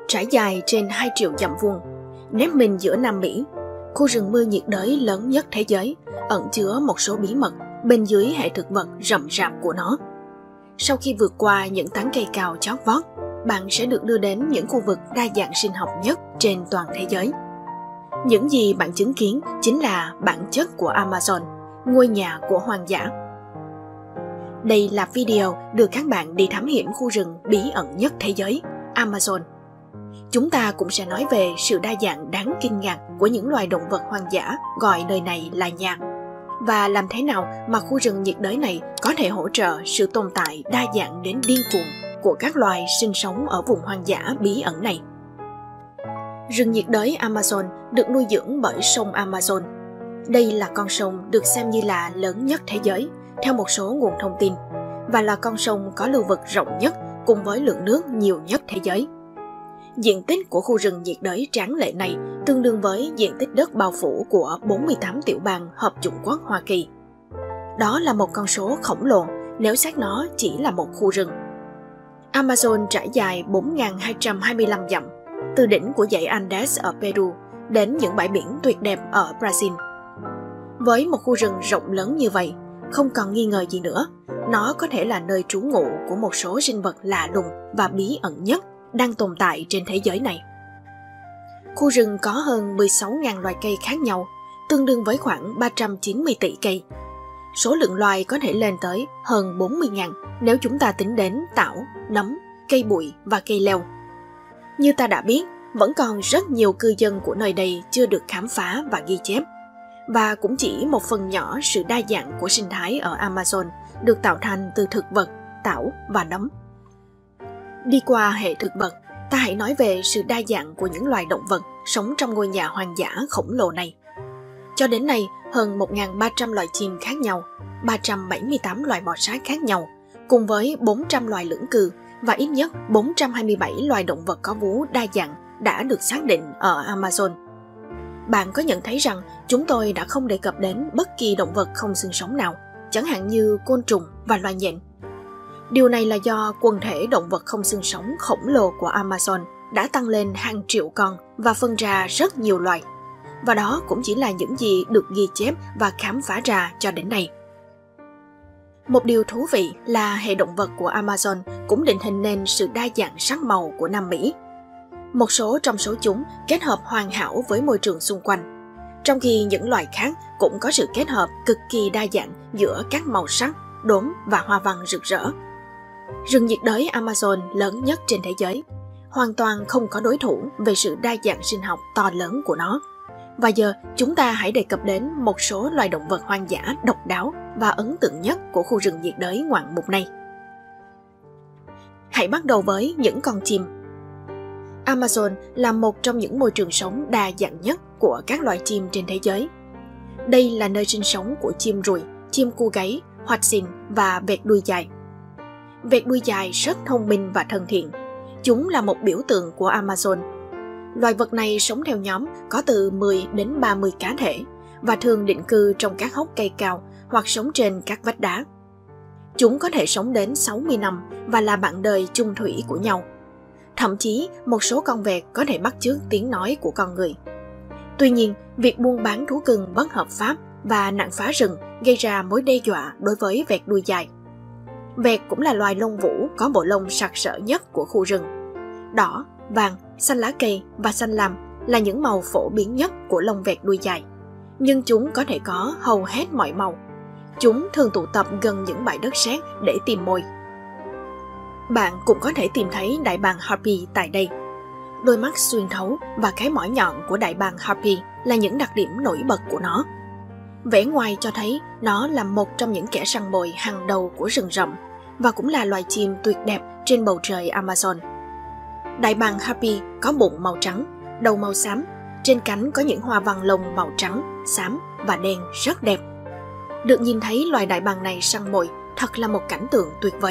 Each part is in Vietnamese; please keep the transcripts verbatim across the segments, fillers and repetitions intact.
Trải dài trên hai triệu dặm vuông, nép mình giữa Nam Mỹ, khu rừng mưa nhiệt đới lớn nhất thế giới, ẩn chứa một số bí mật bên dưới hệ thực vật rậm rạp của nó. Sau khi vượt qua những tán cây cao chót vót, bạn sẽ được đưa đến những khu vực đa dạng sinh học nhất trên toàn thế giới. Những gì bạn chứng kiến chính là bản chất của Amazon, ngôi nhà của hoang dã. Đây là video đưa các bạn đi thám hiểm khu rừng bí ẩn nhất thế giới, Amazon. Chúng ta cũng sẽ nói về sự đa dạng đáng kinh ngạc của những loài động vật hoang dã gọi nơi này là nhà, và làm thế nào mà khu rừng nhiệt đới này có thể hỗ trợ sự tồn tại đa dạng đến điên cuồng của các loài sinh sống ở vùng hoang dã bí ẩn này. Rừng nhiệt đới Amazon được nuôi dưỡng bởi sông Amazon. Đây là con sông được xem như là lớn nhất thế giới, theo một số nguồn thông tin, và là con sông có lưu vực rộng nhất cùng với lượng nước nhiều nhất thế giới. Diện tích của khu rừng nhiệt đới tráng lệ này tương đương với diện tích đất bao phủ của bốn mươi tám tiểu bang Hợp chủng quốc Hoa Kỳ. Đó là một con số khổng lồ nếu xét nó chỉ là một khu rừng. Amazon trải dài bốn nghìn hai trăm hai mươi lăm dặm, từ đỉnh của dãy Andes ở Peru đến những bãi biển tuyệt đẹp ở Brazil. Với một khu rừng rộng lớn như vậy, không còn nghi ngờ gì nữa, nó có thể là nơi trú ngụ của một số sinh vật lạ lùng và bí ẩn nhất đang tồn tại trên thế giới này. Khu rừng có hơn mười sáu nghìn loài cây khác nhau, tương đương với khoảng ba trăm chín mươi tỷ cây. Số lượng loài có thể lên tới hơn bốn mươi nghìn nếu chúng ta tính đến tảo, nấm, cây bụi và cây leo. Như ta đã biết, vẫn còn rất nhiều cư dân của nơi đây chưa được khám phá và ghi chép, và cũng chỉ một phần nhỏ sự đa dạng của sinh thái ở Amazon được tạo thành từ thực vật, tảo và nấm. Đi qua hệ thực vật, ta hãy nói về sự đa dạng của những loài động vật sống trong ngôi nhà hoang dã khổng lồ này. Cho đến nay, hơn một nghìn ba trăm loài chim khác nhau, ba trăm bảy mươi tám loài bò sát khác nhau, cùng với bốn trăm loài lưỡng cư và ít nhất bốn trăm hai mươi bảy loài động vật có vú đa dạng đã được xác định ở Amazon. Bạn có nhận thấy rằng chúng tôi đã không đề cập đến bất kỳ động vật không xương sống nào, chẳng hạn như côn trùng và loài nhện. Điều này là do quần thể động vật không xương sống khổng lồ của Amazon đã tăng lên hàng triệu con và phân ra rất nhiều loài. Và đó cũng chỉ là những gì được ghi chép và khám phá ra cho đến nay. Một điều thú vị là hệ động vật của Amazon cũng định hình nên sự đa dạng sắc màu của Nam Mỹ. Một số trong số chúng kết hợp hoàn hảo với môi trường xung quanh, trong khi những loài khác cũng có sự kết hợp cực kỳ đa dạng giữa các màu sắc, đốm và hoa văn rực rỡ. Rừng nhiệt đới Amazon lớn nhất trên thế giới, hoàn toàn không có đối thủ về sự đa dạng sinh học to lớn của nó. Và giờ chúng ta hãy đề cập đến một số loài động vật hoang dã độc đáo và ấn tượng nhất của khu rừng nhiệt đới ngoạn mục này. Hãy bắt đầu với những con chim. Amazon là một trong những môi trường sống đa dạng nhất của các loài chim trên thế giới. Đây là nơi sinh sống của chim ruồi, chim cu gáy, hoạch xìn và vẹt đuôi dài. Vẹt đuôi dài rất thông minh và thân thiện. Chúng là một biểu tượng của Amazon. Loài vật này sống theo nhóm có từ mười đến ba mươi cá thể và thường định cư trong các hốc cây cao hoặc sống trên các vách đá. Chúng có thể sống đến sáu mươi năm và là bạn đời chung thủy của nhau. Thậm chí, một số con vẹt có thể bắt chước tiếng nói của con người. Tuy nhiên, việc buôn bán thú cưng bất hợp pháp và nạn phá rừng gây ra mối đe dọa đối với vẹt đuôi dài. Vẹt cũng là loài lông vũ có bộ lông sặc sỡ nhất của khu rừng. Đỏ, vàng, xanh lá cây và xanh lam là những màu phổ biến nhất của lông vẹt đuôi dài, nhưng chúng có thể có hầu hết mọi màu. Chúng thường tụ tập gần những bãi đất sét để tìm mồi. Bạn cũng có thể tìm thấy đại bàng Harpy tại đây. Đôi mắt xuyên thấu và cái mỏ nhọn của đại bàng Harpy là những đặc điểm nổi bật của nó. Vẻ ngoài cho thấy nó là một trong những kẻ săn mồi hàng đầu của rừng rậm và cũng là loài chim tuyệt đẹp trên bầu trời Amazon. Đại bàng Harpy có bụng màu trắng, đầu màu xám, trên cánh có những hoa văn lông màu trắng, xám và đen rất đẹp. Được nhìn thấy loài đại bàng này săn mồi thật là một cảnh tượng tuyệt vời.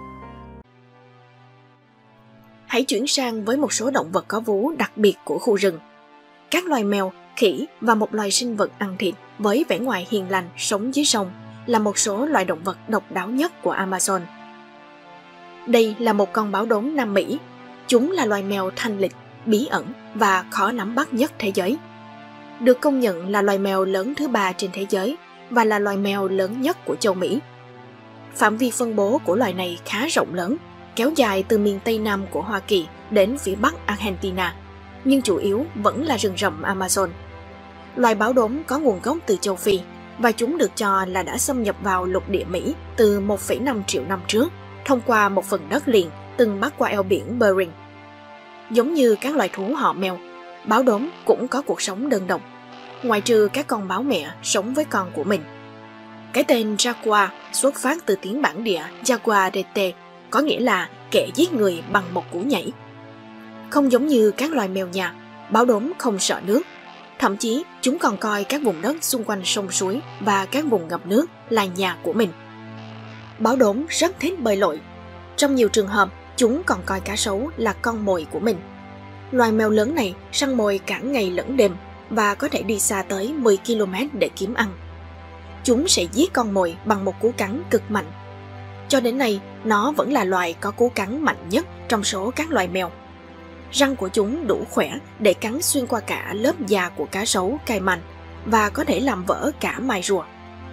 Hãy chuyển sang với một số động vật có vú đặc biệt của khu rừng. Các loài mèo, khỉ và một loài sinh vật ăn thịt với vẻ ngoài hiền lành sống dưới sông là một số loài động vật độc đáo nhất của Amazon. Đây là một con báo đốm Nam Mỹ. Chúng là loài mèo thanh lịch bí ẩn và khó nắm bắt nhất thế giới. Được công nhận là loài mèo lớn thứ ba trên thế giới và là loài mèo lớn nhất của châu Mỹ. Phạm vi phân bố của loài này khá rộng lớn, kéo dài từ miền Tây Nam của Hoa Kỳ đến phía Bắc Argentina, nhưng chủ yếu vẫn là rừng rậm Amazon. Loài báo đốm có nguồn gốc từ châu Phi và chúng được cho là đã xâm nhập vào lục địa Mỹ từ một phẩy năm triệu năm trước thông qua một phần đất liền từng bắc qua eo biển Bering. Giống như các loài thú họ mèo, báo đốm cũng có cuộc sống đơn độc, ngoại trừ các con báo mẹ sống với con của mình. Cái tên Jaguar xuất phát từ tiếng bản địa Jaguarete, có nghĩa là kẻ giết người bằng một cú nhảy. Không giống như các loài mèo nhà, báo đốm không sợ nước. Thậm chí, chúng còn coi các vùng đất xung quanh sông suối và các vùng ngập nước là nhà của mình. Báo đốm rất thích bơi lội. Trong nhiều trường hợp, chúng còn coi cá sấu là con mồi của mình. Loài mèo lớn này săn mồi cả ngày lẫn đêm và có thể đi xa tới mười ki lô mét để kiếm ăn. Chúng sẽ giết con mồi bằng một cú cắn cực mạnh. Cho đến nay, nó vẫn là loài có cú cắn mạnh nhất trong số các loài mèo. Răng của chúng đủ khỏe để cắn xuyên qua cả lớp da của cá sấu caiman và có thể làm vỡ cả mài rùa.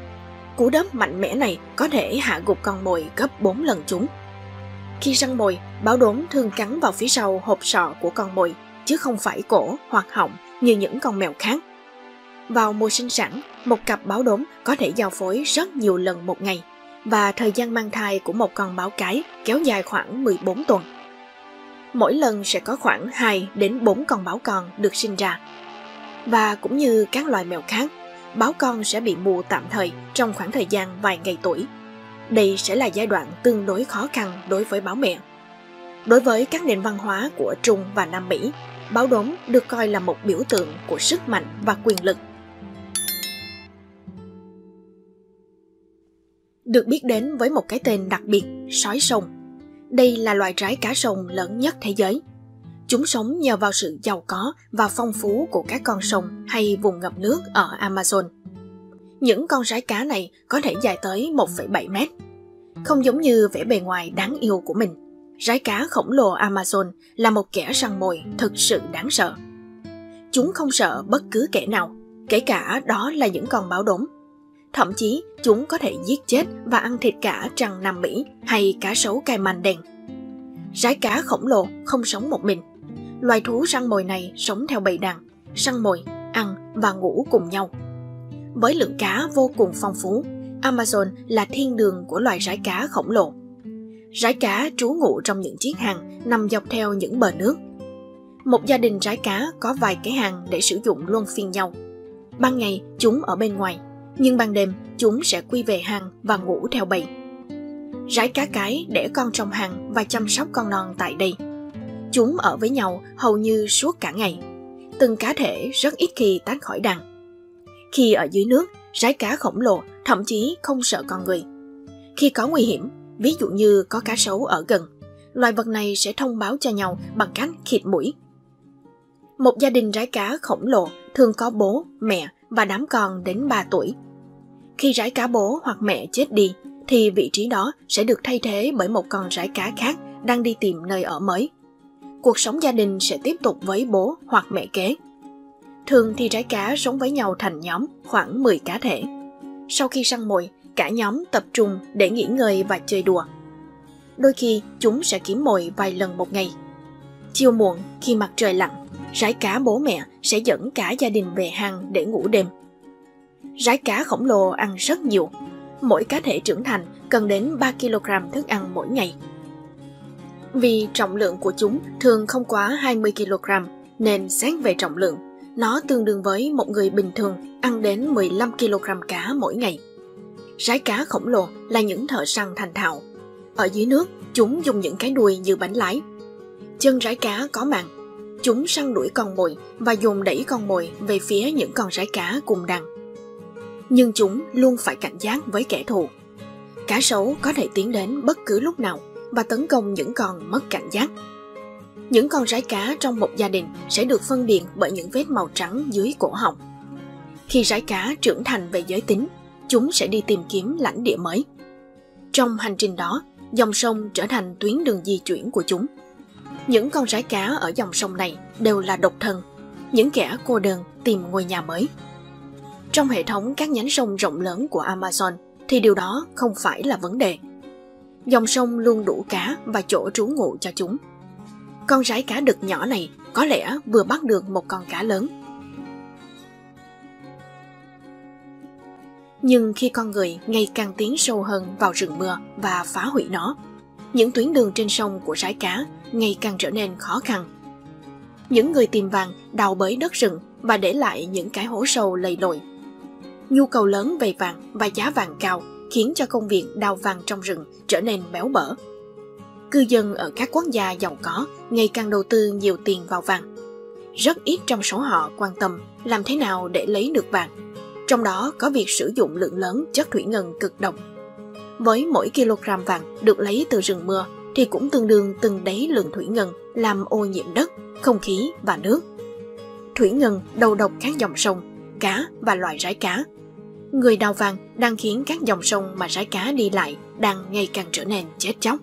Cú đớp mạnh mẽ này có thể hạ gục con mồi gấp bốn lần chúng. Khi săn mồi, báo đốm thường cắn vào phía sau hộp sọ của con mồi, chứ không phải cổ hoặc họng như những con mèo khác. Vào mùa sinh sản, một cặp báo đốm có thể giao phối rất nhiều lần một ngày, và thời gian mang thai của một con báo cái kéo dài khoảng mười bốn tuần. Mỗi lần sẽ có khoảng hai đến bốn con báo con được sinh ra. Và cũng như các loài mèo khác, báo con sẽ bị mù tạm thời trong khoảng thời gian vài ngày tuổi. Đây sẽ là giai đoạn tương đối khó khăn đối với báo mẹ. Đối với các nền văn hóa của Trung và Nam Mỹ, báo đốm được coi là một biểu tượng của sức mạnh và quyền lực. Được biết đến với một cái tên đặc biệt, sói sông. Đây là loài rái cá sông lớn nhất thế giới. Chúng sống nhờ vào sự giàu có và phong phú của các con sông hay vùng ngập nước ở Amazon. Những con rái cá này có thể dài tới một phẩy bảy mét. Không giống như vẻ bề ngoài đáng yêu của mình, rái cá khổng lồ Amazon là một kẻ săn mồi thực sự đáng sợ. Chúng không sợ bất cứ kẻ nào, kể cả đó là những con báo đốm. Thậm chí, chúng có thể giết chết và ăn thịt cả trăng Nam Mỹ hay cá sấu caiman đen. Rái cá khổng lồ không sống một mình. Loài thú săn mồi này sống theo bầy đàn, săn mồi, ăn và ngủ cùng nhau. Với lượng cá vô cùng phong phú, Amazon là thiên đường của loài rái cá khổng lồ. Rái cá trú ngụ trong những chiếc hang nằm dọc theo những bờ nước. Một gia đình rái cá có vài cái hang để sử dụng luân phiên nhau. Ban ngày chúng ở bên ngoài, nhưng ban đêm chúng sẽ quy về hang và ngủ theo bầy. Rái cá cái đẻ con trong hang và chăm sóc con non tại đây. Chúng ở với nhau hầu như suốt cả ngày. Từng cá thể rất ít khi tách khỏi đàn. Khi ở dưới nước, rái cá khổng lồ thậm chí không sợ con người. Khi có nguy hiểm, ví dụ như có cá sấu ở gần, loài vật này sẽ thông báo cho nhau bằng cách khịt mũi. Một gia đình rái cá khổng lồ thường có bố, mẹ và đám con đến ba tuổi. Khi rái cá bố hoặc mẹ chết đi, thì vị trí đó sẽ được thay thế bởi một con rái cá khác đang đi tìm nơi ở mới. Cuộc sống gia đình sẽ tiếp tục với bố hoặc mẹ kế. Thường thì rái cá sống với nhau thành nhóm khoảng mười cá thể. Sau khi săn mồi, cả nhóm tập trung để nghỉ ngơi và chơi đùa. Đôi khi chúng sẽ kiếm mồi vài lần một ngày. Chiều muộn, khi mặt trời lặn, rái cá bố mẹ sẽ dẫn cả gia đình về hang để ngủ đêm. Rái cá khổng lồ ăn rất nhiều. Mỗi cá thể trưởng thành cần đến ba ki lô gam thức ăn mỗi ngày. Vì trọng lượng của chúng thường không quá hai mươi ki lô gam, nên xét về trọng lượng, nó tương đương với một người bình thường ăn đến mười lăm ki lô gam cá mỗi ngày. Rái cá khổng lồ là những thợ săn thành thạo. Ở dưới nước, chúng dùng những cái đuôi như bánh lái. Chân rái cá có màng. Chúng săn đuổi con mồi và dùng đẩy con mồi về phía những con rái cá cùng đàn. Nhưng chúng luôn phải cảnh giác với kẻ thù. Cá sấu có thể tiến đến bất cứ lúc nào và tấn công những con mất cảnh giác. Những con rái cá trong một gia đình sẽ được phân biệt bởi những vết màu trắng dưới cổ họng. Khi rái cá trưởng thành về giới tính, chúng sẽ đi tìm kiếm lãnh địa mới. Trong hành trình đó, dòng sông trở thành tuyến đường di chuyển của chúng. Những con rái cá ở dòng sông này đều là độc thân, những kẻ cô đơn tìm ngôi nhà mới. Trong hệ thống các nhánh sông rộng lớn của Amazon thì điều đó không phải là vấn đề. Dòng sông luôn đủ cá và chỗ trú ngụ cho chúng. Con rái cá đực nhỏ này có lẽ vừa bắt được một con cá lớn. Nhưng khi con người ngày càng tiến sâu hơn vào rừng mưa và phá hủy nó, những tuyến đường trên sông của rái cá ngày càng trở nên khó khăn. Những người tìm vàng đào bới đất rừng và để lại những cái hố sâu lầy lội. Nhu cầu lớn về vàng và giá vàng cao khiến cho công việc đào vàng trong rừng trở nên béo bở. Cư dân ở các quốc gia giàu có ngày càng đầu tư nhiều tiền vào vàng. Rất ít trong số họ quan tâm làm thế nào để lấy được vàng, trong đó có việc sử dụng lượng lớn chất thủy ngân cực độc. Với mỗi kg vàng được lấy từ rừng mưa thì cũng tương đương từng đáy lượng thủy ngân làm ô nhiễm đất, không khí và nước. Thủy ngân đầu độc các dòng sông, cá và loài rái cá. Người đào vàng đang khiến các dòng sông mà rái cá đi lại đang ngày càng trở nên chết chóc.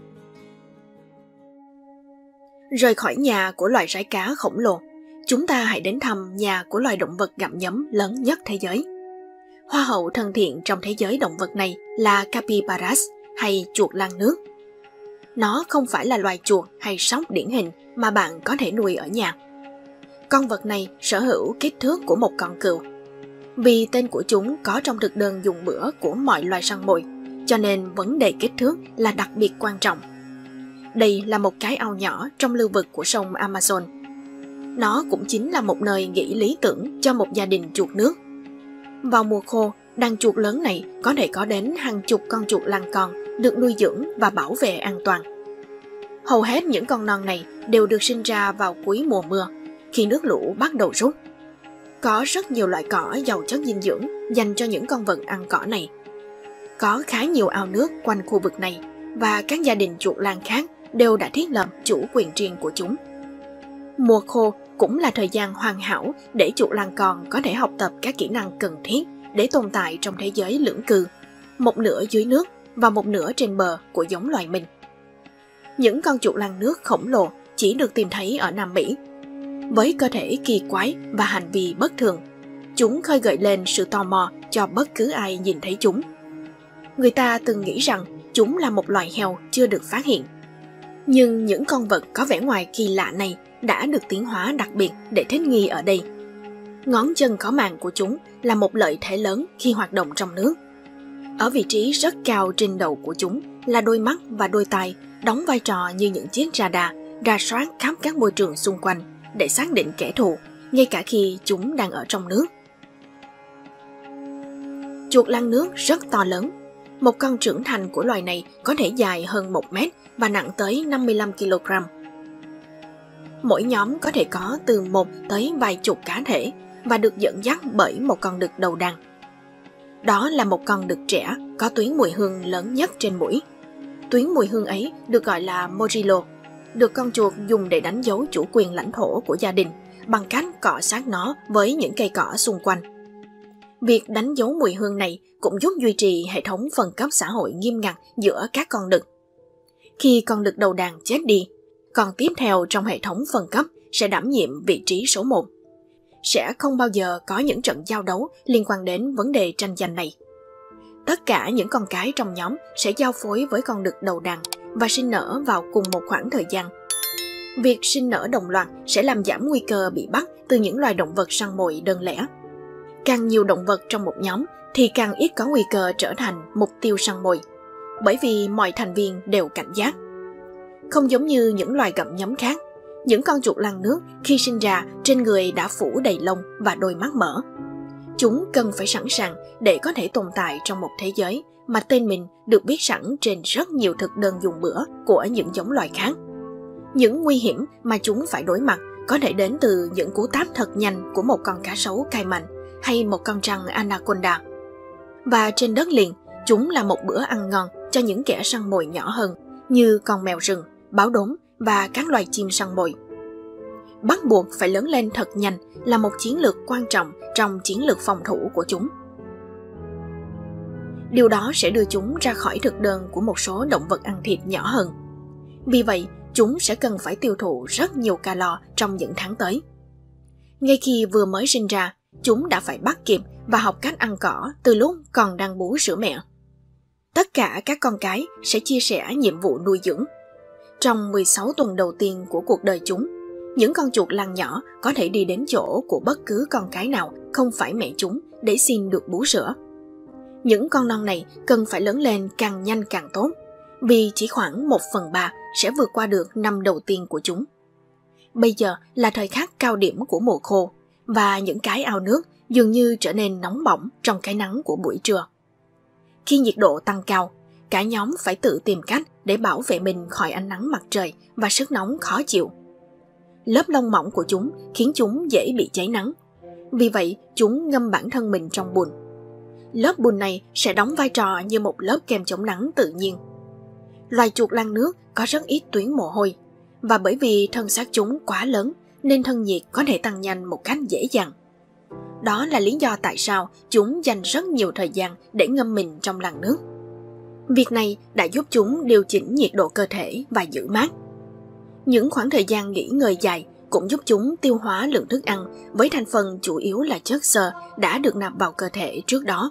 Rời khỏi nhà của loài rái cá khổng lồ, chúng ta hãy đến thăm nhà của loài động vật gặm nhấm lớn nhất thế giới. Hoa hậu thân thiện trong thế giới động vật này là capybaras hay chuột lang nước. Nó không phải là loài chuột hay sóc điển hình mà bạn có thể nuôi ở nhà. Con vật này sở hữu kích thước của một con cừu. Vì tên của chúng có trong thực đơn dùng bữa của mọi loài săn mồi, cho nên vấn đề kích thước là đặc biệt quan trọng. Đây là một cái ao nhỏ trong lưu vực của sông Amazon. Nó cũng chính là một nơi nghỉ lý tưởng cho một gia đình chuột nước. Vào mùa khô, đàn chuột lớn này có thể có đến hàng chục con chuột lang con được nuôi dưỡng và bảo vệ an toàn. Hầu hết những con non này đều được sinh ra vào cuối mùa mưa, khi nước lũ bắt đầu rút. Có rất nhiều loại cỏ giàu chất dinh dưỡng dành cho những con vật ăn cỏ này. Có khá nhiều ao nước quanh khu vực này và các gia đình chuột lang khác đều đã thiết lập chủ quyền riêng của chúng. Mùa khô cũng là thời gian hoàn hảo để chuột lang con có thể học tập các kỹ năng cần thiết để tồn tại trong thế giới lưỡng cư, một nửa dưới nước và một nửa trên bờ của giống loài mình. Những con chuột lang nước khổng lồ chỉ được tìm thấy ở Nam Mỹ. Với cơ thể kỳ quái và hành vi bất thường, chúng khơi gợi lên sự tò mò cho bất cứ ai nhìn thấy chúng. Người ta từng nghĩ rằng chúng là một loài heo chưa được phát hiện. Nhưng những con vật có vẻ ngoài kỳ lạ này đã được tiến hóa đặc biệt để thích nghi ở đây. Ngón chân có màng của chúng là một lợi thế lớn khi hoạt động trong nước. Ở vị trí rất cao trên đầu của chúng là đôi mắt và đôi tai đóng vai trò như những chiếc radar rà soát khắp các môi trường xung quanh để xác định kẻ thù, ngay cả khi chúng đang ở trong nước. Chuột lang nước rất to lớn. Một con trưởng thành của loài này có thể dài hơn một mét và nặng tới năm mươi lăm ki lô gam. Mỗi nhóm có thể có từ một tới vài chục cá thể và được dẫn dắt bởi một con đực đầu đàn. Đó là một con đực trẻ có tuyến mùi hương lớn nhất trên mũi. Tuyến mùi hương ấy được gọi là morillo, được con chuột dùng để đánh dấu chủ quyền lãnh thổ của gia đình bằng cách cọ sát nó với những cây cỏ xung quanh. Việc đánh dấu mùi hương này cũng giúp duy trì hệ thống phân cấp xã hội nghiêm ngặt giữa các con đực. Khi con đực đầu đàn chết đi, con tiếp theo trong hệ thống phân cấp sẽ đảm nhiệm vị trí số một. Sẽ không bao giờ có những trận giao đấu liên quan đến vấn đề tranh giành này. Tất cả những con cái trong nhóm sẽ giao phối với con đực đầu đàn và sinh nở vào cùng một khoảng thời gian. Việc sinh nở đồng loạt sẽ làm giảm nguy cơ bị bắt từ những loài động vật săn mồi đơn lẻ. Càng nhiều động vật trong một nhóm thì càng ít có nguy cơ trở thành mục tiêu săn mồi, bởi vì mọi thành viên đều cảnh giác. Không giống như những loài gặm nhấm khác, những con chuột lang nước khi sinh ra trên người đã phủ đầy lông và đôi mắt mở. Chúng cần phải sẵn sàng để có thể tồn tại trong một thế giới mà tên mình được biết sẵn trên rất nhiều thực đơn dùng bữa của những giống loài khác. Những nguy hiểm mà chúng phải đối mặt có thể đến từ những cú táp thật nhanh của một con cá sấu cay mạnh hay một con trăng anaconda. Và trên đất liền, chúng là một bữa ăn ngon cho những kẻ săn mồi nhỏ hơn như con mèo rừng, báo đốm và các loài chim săn mồi. Bắt buộc phải lớn lên thật nhanh là một chiến lược quan trọng trong chiến lược phòng thủ của chúng. Điều đó sẽ đưa chúng ra khỏi thực đơn của một số động vật ăn thịt nhỏ hơn. Vì vậy, chúng sẽ cần phải tiêu thụ rất nhiều calo trong những tháng tới. Ngay khi vừa mới sinh ra, chúng đã phải bắt kịp và học cách ăn cỏ từ lúc còn đang bú sữa mẹ. Tất cả các con cái sẽ chia sẻ nhiệm vụ nuôi dưỡng. Trong mười sáu tuần đầu tiên của cuộc đời chúng, những con chuột lăn nhỏ có thể đi đến chỗ của bất cứ con cái nào không phải mẹ chúng để xin được bú sữa. Những con non này cần phải lớn lên càng nhanh càng tốt, vì chỉ khoảng một phần ba sẽ vượt qua được năm đầu tiên của chúng. Bây giờ là thời khắc cao điểm của mùa khô, và những cái ao nước dường như trở nên nóng bỏng trong cái nắng của buổi trưa. Khi nhiệt độ tăng cao, cả nhóm phải tự tìm cách để bảo vệ mình khỏi ánh nắng mặt trời và sức nóng khó chịu. Lớp lông mỏng của chúng khiến chúng dễ bị cháy nắng. Vì vậy, chúng ngâm bản thân mình trong bùn. Lớp bùn này sẽ đóng vai trò như một lớp kem chống nắng tự nhiên. Loài chuột lăn nước có rất ít tuyến mồ hôi, và bởi vì thân xác chúng quá lớn nên thân nhiệt có thể tăng nhanh một cách dễ dàng. Đó là lý do tại sao chúng dành rất nhiều thời gian để ngâm mình trong làn nước. Việc này đã giúp chúng điều chỉnh nhiệt độ cơ thể và giữ mát. Những khoảng thời gian nghỉ ngơi dài cũng giúp chúng tiêu hóa lượng thức ăn với thành phần chủ yếu là chất xơ đã được nạp vào cơ thể trước đó.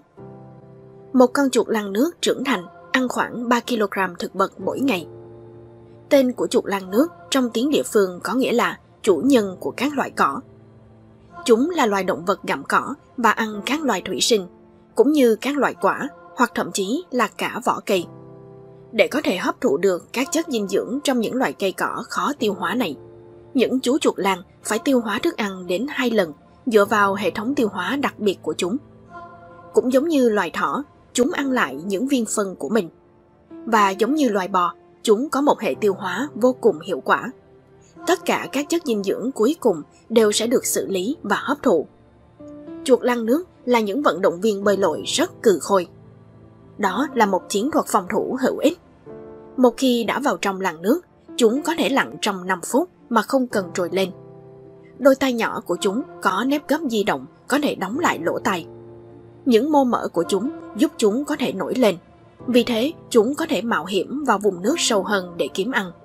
Một con chuột lăn nước trưởng thành ăn khoảng ba ki lô gam thực vật mỗi ngày. Tên của chuột lăn nước trong tiếng địa phương có nghĩa là chủ nhân của các loại cỏ. Chúng là loài động vật gặm cỏ và ăn các loài thủy sinh, cũng như các loại quả hoặc thậm chí là cả vỏ cây. Để có thể hấp thụ được các chất dinh dưỡng trong những loài cây cỏ khó tiêu hóa này, những chú chuột lăn phải tiêu hóa thức ăn đến hai lần dựa vào hệ thống tiêu hóa đặc biệt của chúng. Cũng giống như loài thỏ, chúng ăn lại những viên phân của mình. Và giống như loài bò, chúng có một hệ tiêu hóa vô cùng hiệu quả. Tất cả các chất dinh dưỡng cuối cùng đều sẽ được xử lý và hấp thụ. Chuột lăn nước là những vận động viên bơi lội rất cừ khôi. Đó là một chiến thuật phòng thủ hữu ích. Một khi đã vào trong làn nước, chúng có thể lặn trong năm phút mà không cần trồi lên. Đôi tay nhỏ của chúng có nếp gấp di động có thể đóng lại lỗ tai. Những mô mỡ của chúng giúp chúng có thể nổi lên. Vì thế, chúng có thể mạo hiểm vào vùng nước sâu hơn để kiếm ăn.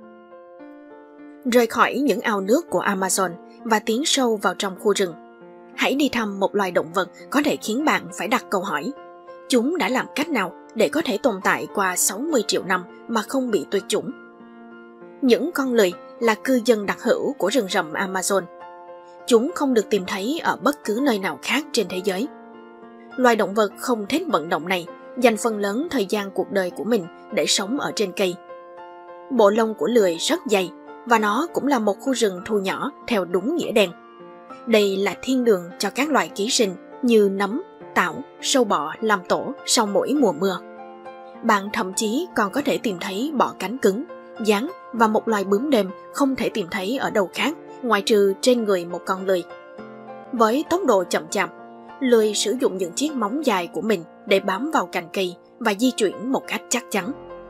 Rời khỏi những ao nước của Amazon và tiến sâu vào trong khu rừng, hãy đi thăm một loài động vật có thể khiến bạn phải đặt câu hỏi: chúng đã làm cách nào để có thể tồn tại qua sáu mươi triệu năm mà không bị tuyệt chủng? Những con lười là cư dân đặc hữu của rừng rậm Amazon. Chúng không được tìm thấy ở bất cứ nơi nào khác trên thế giới. Loài động vật không thích vận động này dành phần lớn thời gian cuộc đời của mình để sống ở trên cây. Bộ lông của lười rất dày, và nó cũng là một khu rừng thu nhỏ theo đúng nghĩa đen. Đây là thiên đường cho các loài ký sinh như nấm, tảo, sâu bọ làm tổ sau mỗi mùa mưa. Bạn thậm chí còn có thể tìm thấy bọ cánh cứng, gián và một loài bướm đêm không thể tìm thấy ở đâu khác ngoại trừ trên người một con lười. Với tốc độ chậm chạp, lười sử dụng những chiếc móng dài của mình để bám vào cành cây và di chuyển một cách chắc chắn.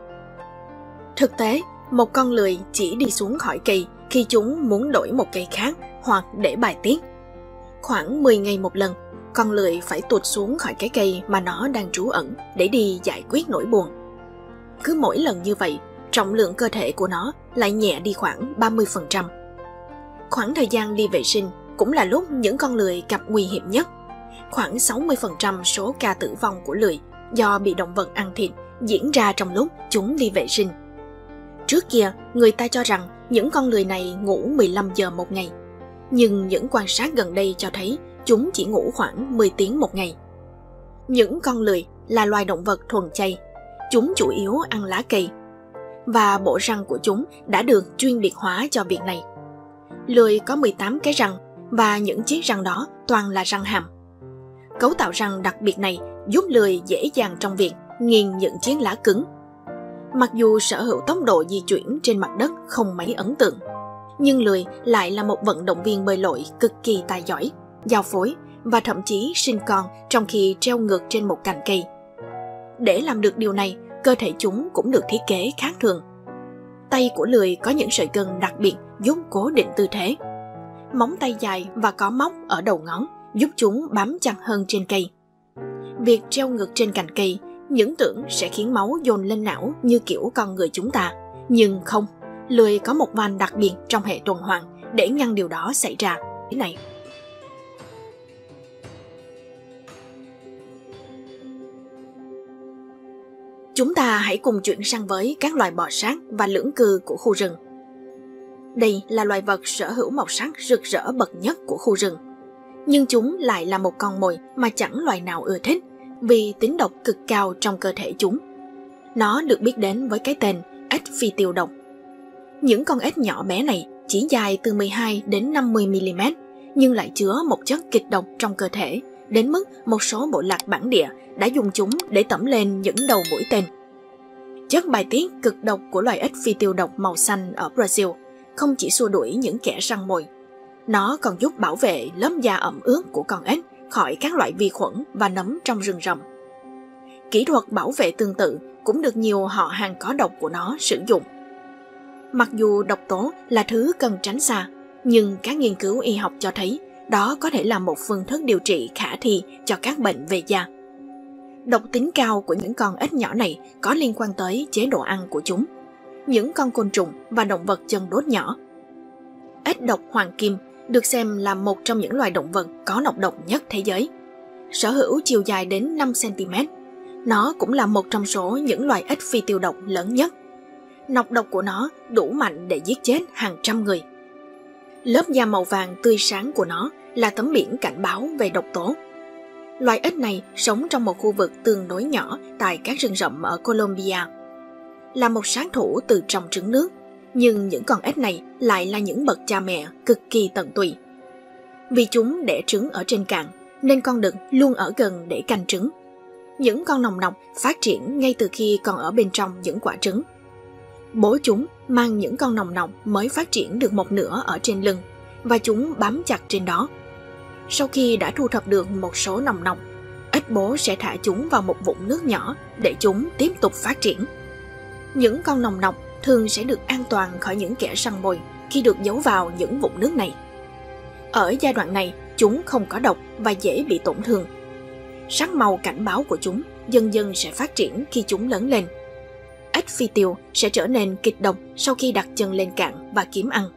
Thực tế, một con lười chỉ đi xuống khỏi cây khi chúng muốn đổi một cây khác hoặc để bài tiết. Khoảng mười ngày một lần, con lười phải tuột xuống khỏi cái cây mà nó đang trú ẩn để đi giải quyết nỗi buồn. Cứ mỗi lần như vậy, trọng lượng cơ thể của nó lại nhẹ đi khoảng ba mươi phần trăm. Khoảng thời gian đi vệ sinh cũng là lúc những con lười gặp nguy hiểm nhất. Khoảng sáu mươi phần trăm số ca tử vong của lười do bị động vật ăn thịt diễn ra trong lúc chúng đi vệ sinh. Trước kia, người ta cho rằng những con lười này ngủ mười lăm giờ một ngày. Nhưng những quan sát gần đây cho thấy chúng chỉ ngủ khoảng mười tiếng một ngày. Những con lười là loài động vật thuần chay. Chúng chủ yếu ăn lá cây. Và bộ răng của chúng đã được chuyên biệt hóa cho việc này. Lười có mười tám cái răng, và những chiếc răng đó toàn là răng hàm. Cấu tạo răng đặc biệt này giúp lười dễ dàng trong việc nghiền những chiếc lá cứng. Mặc dù sở hữu tốc độ di chuyển trên mặt đất không mấy ấn tượng, nhưng lười lại là một vận động viên bơi lội cực kỳ tài giỏi, giao phối và thậm chí sinh con trong khi treo ngược trên một cành cây. Để làm được điều này, cơ thể chúng cũng được thiết kế khác thường. Tay của lười có những sợi gân đặc biệt giúp cố định tư thế. Móng tay dài và có móc ở đầu ngón giúp chúng bám chặt hơn trên cây. Việc treo ngược trên cành cây những tưởng sẽ khiến máu dồn lên não như kiểu con người chúng ta, nhưng không, lười có một van đặc biệt trong hệ tuần hoàn để ngăn điều đó xảy ra. Thế này. Chúng ta hãy cùng chuyển sang với các loài bò sát và lưỡng cư của khu rừng. Đây là loài vật sở hữu màu sắc rực rỡ bậc nhất của khu rừng. Nhưng chúng lại là một con mồi mà chẳng loài nào ưa thích vì tính độc cực cao trong cơ thể chúng. Nó được biết đến với cái tên ếch phi tiêu độc. Những con ếch nhỏ bé này chỉ dài từ mười hai đến năm mươi mi li mét nhưng lại chứa một chất kịch độc trong cơ thể, đến mức một số bộ lạc bản địa đã dùng chúng để tẩm lên những đầu mũi tên. Chất bài tiết cực độc của loài ếch phi tiêu độc màu xanh ở Brazil không chỉ xua đuổi những kẻ săn mồi, nó còn giúp bảo vệ lớp da ẩm ướt của con ếch khỏi các loại vi khuẩn và nấm trong rừng rậm. Kỹ thuật bảo vệ tương tự cũng được nhiều họ hàng có độc của nó sử dụng. Mặc dù độc tố là thứ cần tránh xa, nhưng các nghiên cứu y học cho thấy đó có thể là một phương thức điều trị khả thi cho các bệnh về da. Độc tính cao của những con ếch nhỏ này có liên quan tới chế độ ăn của chúng, những con côn trùng và động vật chân đốt nhỏ. Ếch độc hoàng kim được xem là một trong những loài động vật có nọc độc nhất thế giới, sở hữu chiều dài đến năm xăng ti mét. Nó cũng là một trong số những loài ếch phi tiêu độc lớn nhất. Nọc độc của nó đủ mạnh để giết chết hàng trăm người. Lớp da màu vàng tươi sáng của nó là tấm biển cảnh báo về độc tố. Loài ếch này sống trong một khu vực tương đối nhỏ tại các rừng rậm ở Colombia. Là một sát thủ từ trong trứng nước, nhưng những con ếch này lại là những bậc cha mẹ cực kỳ tận tụy. Vì chúng đẻ trứng ở trên cạn, nên con đực luôn ở gần để canh trứng. Những con nòng nọc phát triển ngay từ khi còn ở bên trong những quả trứng. Bố chúng mang những con nòng nọc mới phát triển được một nửa ở trên lưng, và chúng bám chặt trên đó. Sau khi đã thu thập được một số nòng nọc, ếch bố sẽ thả chúng vào một vũng nước nhỏ để chúng tiếp tục phát triển. Những con nòng nọc thường sẽ được an toàn khỏi những kẻ săn mồi khi được giấu vào những vũng nước này. Ở giai đoạn này, chúng không có độc và dễ bị tổn thương. Sắc màu cảnh báo của chúng dần dần sẽ phát triển khi chúng lớn lên. Ếch phi tiêu sẽ trở nên kịch độc sau khi đặt chân lên cạn và kiếm ăn.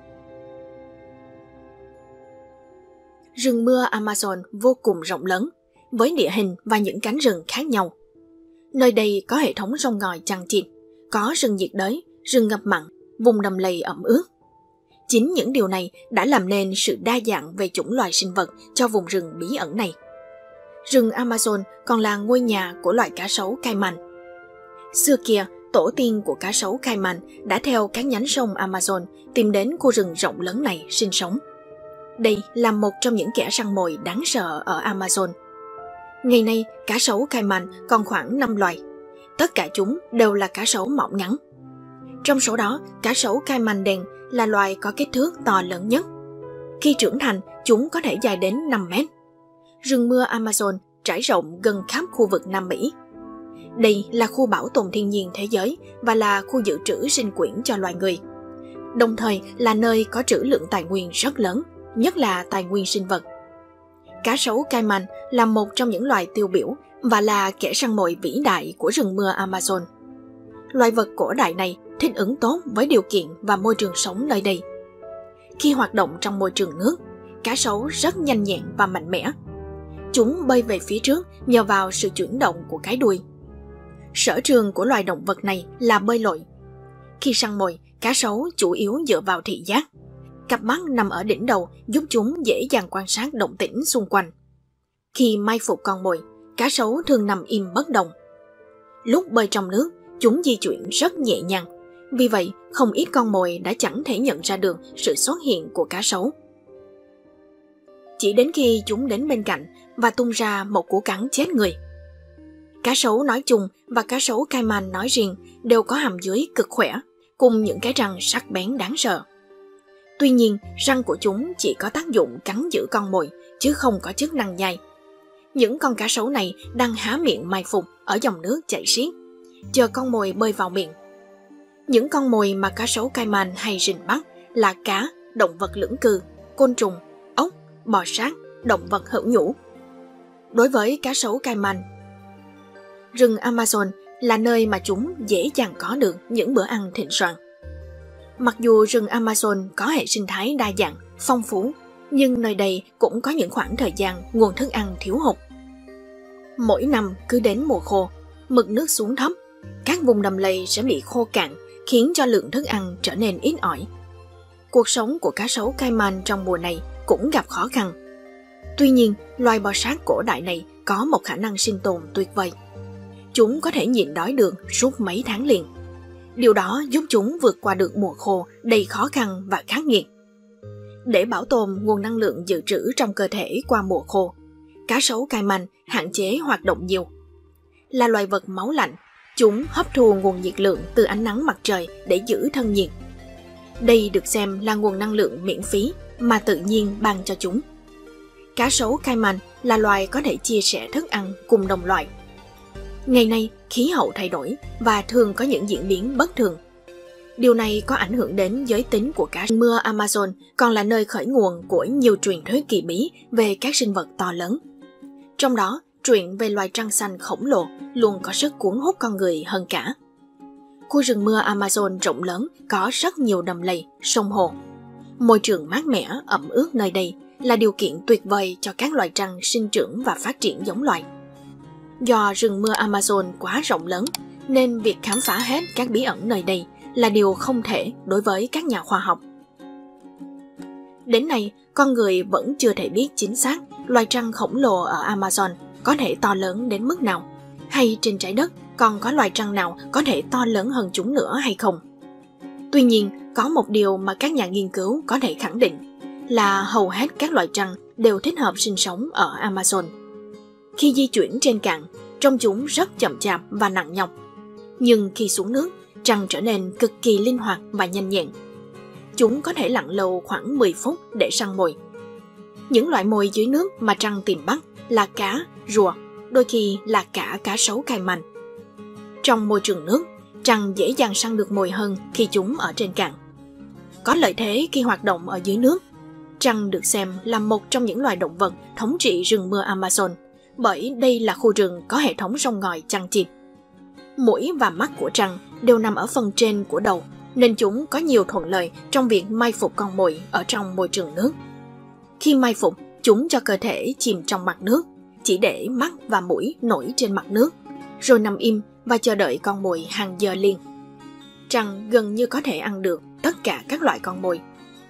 Rừng mưa Amazon vô cùng rộng lớn, với địa hình và những cánh rừng khác nhau. Nơi đây có hệ thống sông ngòi chằng chịt, có rừng nhiệt đới, rừng ngập mặn, vùng đầm lầy ẩm ướt. Chính những điều này đã làm nên sự đa dạng về chủng loài sinh vật cho vùng rừng bí ẩn này. Rừng Amazon còn là ngôi nhà của loài cá sấu Cayman. Xưa kia, tổ tiên của cá sấu Cayman đã theo các nhánh sông Amazon tìm đến khu rừng rộng lớn này sinh sống. Đây là một trong những kẻ săn mồi đáng sợ ở Amazon. Ngày nay, cá sấu Cayman còn khoảng năm loài. Tất cả chúng đều là cá sấu mỏng ngắn. Trong số đó, cá sấu Cayman đen là loài có kích thước to lớn nhất. Khi trưởng thành, chúng có thể dài đến năm mét. Rừng mưa Amazon trải rộng gần khắp khu vực Nam Mỹ. Đây là khu bảo tồn thiên nhiên thế giới và là khu dự trữ sinh quyển cho loài người. Đồng thời là nơi có trữ lượng tài nguyên rất lớn, nhất là tài nguyên sinh vật. Cá sấu Cayman là một trong những loài tiêu biểu và là kẻ săn mồi vĩ đại của rừng mưa Amazon. Loài vật cổ đại này thích ứng tốt với điều kiện và môi trường sống nơi đây. Khi hoạt động trong môi trường nước, cá sấu rất nhanh nhẹn và mạnh mẽ. Chúng bơi về phía trước nhờ vào sự chuyển động của cái đuôi. Sở trường của loài động vật này là bơi lội. Khi săn mồi, cá sấu chủ yếu dựa vào thị giác. Cặp mắt nằm ở đỉnh đầu giúp chúng dễ dàng quan sát động tĩnh xung quanh. Khi mai phục con mồi, cá sấu thường nằm im bất động. Lúc bơi trong nước, chúng di chuyển rất nhẹ nhàng. Vì vậy, không ít con mồi đã chẳng thể nhận ra được sự xuất hiện của cá sấu. Chỉ đến khi chúng đến bên cạnh và tung ra một cú cắn chết người. Cá sấu nói chung và cá sấu Cayman nói riêng đều có hàm dưới cực khỏe, cùng những cái răng sắc bén đáng sợ. Tuy nhiên, răng của chúng chỉ có tác dụng cắn giữ con mồi, chứ không có chức năng nhai. Những con cá sấu này đang há miệng mai phục ở dòng nước chảy xiết, chờ con mồi bơi vào miệng. Những con mồi mà cá sấu Cayman hay rình bắt là cá, động vật lưỡng cư, côn trùng, ốc, bò sát, động vật hữu nhũ. Đối với cá sấu Cayman, rừng Amazon là nơi mà chúng dễ dàng có được những bữa ăn thịnh soạn. Mặc dù rừng Amazon có hệ sinh thái đa dạng, phong phú, nhưng nơi đây cũng có những khoảng thời gian nguồn thức ăn thiếu hụt. Mỗi năm cứ đến mùa khô, mực nước xuống thấp, các vùng đầm lầy sẽ bị khô cạn, khiến cho lượng thức ăn trở nên ít ỏi. Cuộc sống của cá sấu caiman trong mùa này cũng gặp khó khăn. Tuy nhiên, loài bò sát cổ đại này có một khả năng sinh tồn tuyệt vời. Chúng có thể nhịn đói được suốt mấy tháng liền. Điều đó giúp chúng vượt qua được mùa khô đầy khó khăn và khắc nghiệt. Để bảo tồn nguồn năng lượng dự trữ trong cơ thể qua mùa khô, cá sấu caiman hạn chế hoạt động nhiều. Là loài vật máu lạnh, chúng hấp thu nguồn nhiệt lượng từ ánh nắng mặt trời để giữ thân nhiệt. Đây được xem là nguồn năng lượng miễn phí mà tự nhiên ban cho chúng. Cá sấu caiman là loài có thể chia sẻ thức ăn cùng đồng loại. Ngày nay, khí hậu thay đổi và thường có những diễn biến bất thường. Điều này có ảnh hưởng đến giới tính của cá mưa Amazon, còn là nơi khởi nguồn của nhiều truyền thuyết kỳ bí về các sinh vật to lớn. Trong đó, truyện về loài trăng xanh khổng lồ luôn có sức cuốn hút con người hơn cả. Khu rừng mưa Amazon rộng lớn có rất nhiều đầm lầy, sông hồ. Môi trường mát mẻ, ẩm ướt nơi đây là điều kiện tuyệt vời cho các loài trăng sinh trưởng và phát triển giống loài. Do rừng mưa Amazon quá rộng lớn, nên việc khám phá hết các bí ẩn nơi đây là điều không thể đối với các nhà khoa học. Đến nay, con người vẫn chưa thể biết chính xác loài trăng khổng lồ ở Amazon có thể to lớn đến mức nào, hay trên trái đất còn có loài trăng nào có thể to lớn hơn chúng nữa hay không. Tuy nhiên, có một điều mà các nhà nghiên cứu có thể khẳng định là hầu hết các loài trăng đều thích hợp sinh sống ở Amazon. Khi di chuyển trên cạn, trông chúng rất chậm chạp và nặng nhọc. Nhưng khi xuống nước, trăng trở nên cực kỳ linh hoạt và nhanh nhẹn. Chúng có thể lặn lâu khoảng mười phút để săn mồi. Những loại mồi dưới nước mà trăng tìm bắt là cá, rùa, đôi khi là cả cá sấu caiman. Trong môi trường nước, trăng dễ dàng săn được mồi hơn khi chúng ở trên cạn. Có lợi thế khi hoạt động ở dưới nước. Trăng được xem là một trong những loài động vật thống trị rừng mưa Amazon, bởi đây là khu rừng có hệ thống sông ngòi chằng chịt. Mũi và mắt của trăng đều nằm ở phần trên của đầu, nên chúng có nhiều thuận lợi trong việc mai phục con mồi ở trong môi trường nước. Khi mai phục, chúng cho cơ thể chìm trong mặt nước, chỉ để mắt và mũi nổi trên mặt nước, rồi nằm im và chờ đợi con mồi hàng giờ liền. Trăng gần như có thể ăn được tất cả các loại con mồi.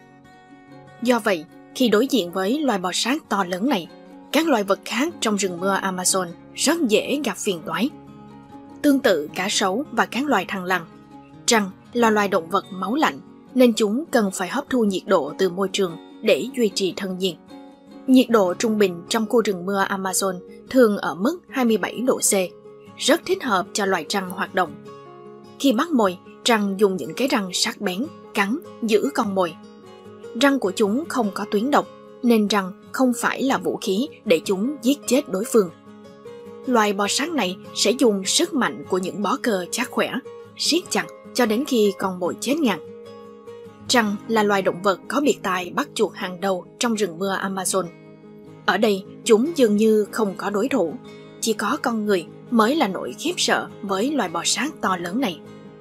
Do vậy, khi đối diện với loài bò sát to lớn này, các loài vật khác trong rừng mưa Amazon rất dễ gặp phiền toái. Tương tự cá sấu và các loài thằn lằn, trăng là loài động vật máu lạnh, nên chúng cần phải hấp thu nhiệt độ từ môi trường để duy trì thân nhiệt. Nhiệt độ trung bình trong khu rừng mưa Amazon thường ở mức hai mươi bảy độ C, rất thích hợp cho loài trăng hoạt động. Khi bắt mồi, trăng dùng những cái răng sắc bén cắn giữ con mồi. Răng của chúng không có tuyến độc, nên răng không phải là vũ khí để chúng giết chết đối phương. Loài bò sát này sẽ dùng sức mạnh của những bó cơ chắc khỏe, siết chặt cho đến khi con mồi chết ngạt. Trăng là loài động vật có biệt tài bắt chuột hàng đầu trong rừng mưa Amazon. Ở đây, chúng dường như không có đối thủ, chỉ có con người mới là nỗi khiếp sợ với loài bò sát to lớn này.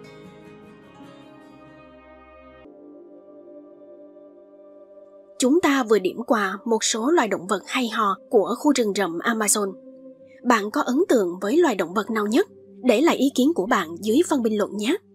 Chúng ta vừa điểm qua một số loài động vật hay ho của khu rừng rậm Amazon. Bạn có ấn tượng với loài động vật nào nhất? Để lại ý kiến của bạn dưới phần bình luận nhé!